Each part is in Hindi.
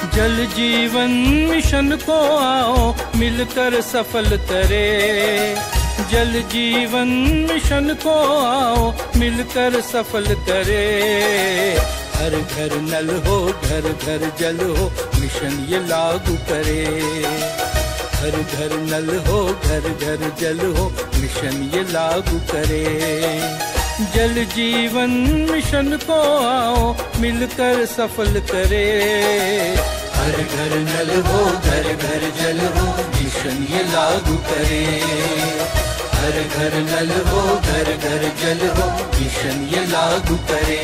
जल जीवन मिशन को आओ मिलकर सफल करे। जल जीवन मिशन को आओ मिलकर सफल करे। हर घर नल हो घर घर जल हो मिशन ये लागू करे। हर घर नल हो घर घर जल हो मिशन ये लागू करे। जल जीवन मिशन को आओ मिलकर सफल करे। हर घर नल हो घर घर जल हो मिशन ये लागू करे। हर घर नल हो घर घर जल हो मिशन ये लागू करे।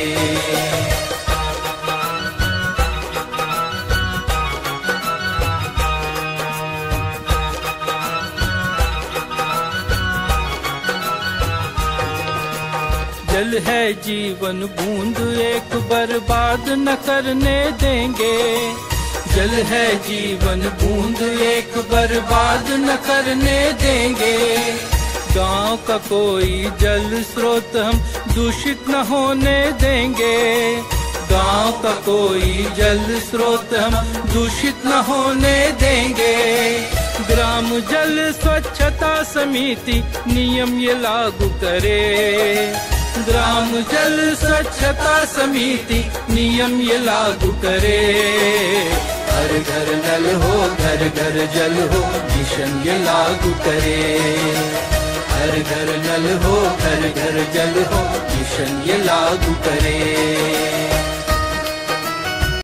जल है जीवन बूंद एक बर्बाद न करने देंगे। जल है जीवन बूंद एक बर्बाद न करने देंगे। गांव का कोई जल स्रोत हम दूषित न होने देंगे। गांव का कोई जल स्रोत हम दूषित न होने देंगे। ग्राम जल स्वच्छता समिति नियम ये लागू करे। ग्राम जल स्वच्छता समिति नियम ये लागू करे। हर घर नल हो घर घर जल हो मिशन ये लागू करे। हर घर नल हो घर घर जल हो मिशन ये लागू करे।